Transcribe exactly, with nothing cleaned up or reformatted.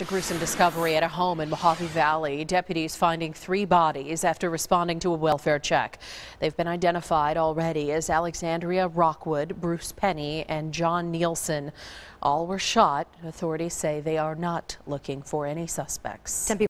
A gruesome discovery at a home in Mohave Valley. Deputies finding three bodies after responding to a welfare check. They've been identified already as Alexandria Rockwood, Bruce Penny, and John Nielsen. All were shot. Authorities say they are not looking for any suspects.